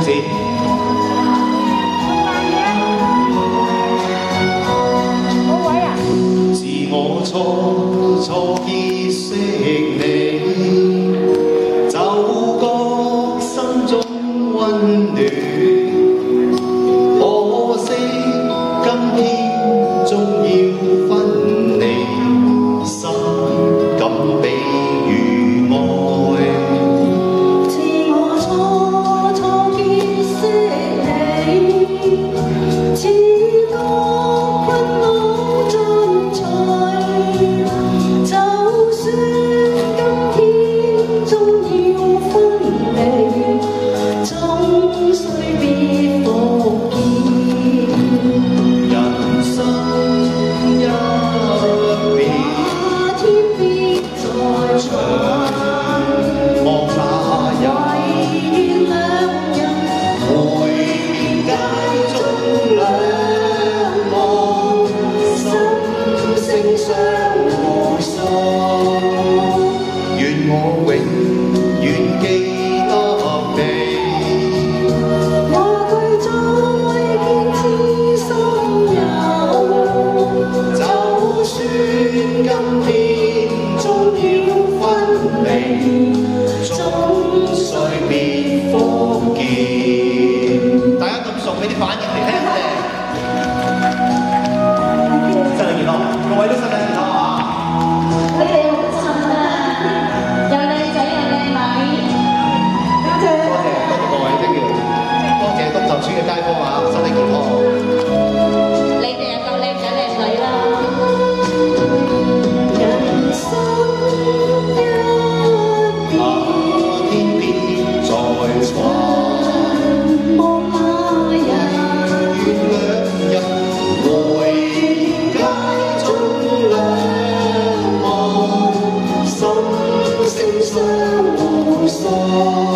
子。 冇位啊！ 自我初結識你，就覺心中溫暖。可惜今天終要分離，心感比如愛。 自我初結識你，似覺困惱盡在。就算今天終要分離，終須必復見。 人生一別， 那天必再長。 望那日唯願兩人會面街中兩望，心聲相互訴。願我永遠記得你。 話句再見知心友， 就算今天終要分離，終須別復見。大家咁熟，俾啲反應嚟聽下咧。身體健康，各位都身體健康啊！ 你哋好襯啊，又靚仔又靚女，多謝。 多謝各位，thank you，多謝東頭村嘅街坊啊，身體健康。 你哋又夠靚仔靚女啦。人生一別， 那天必再闖， 望那日願兩人會面街中兩望，心聲相互訴。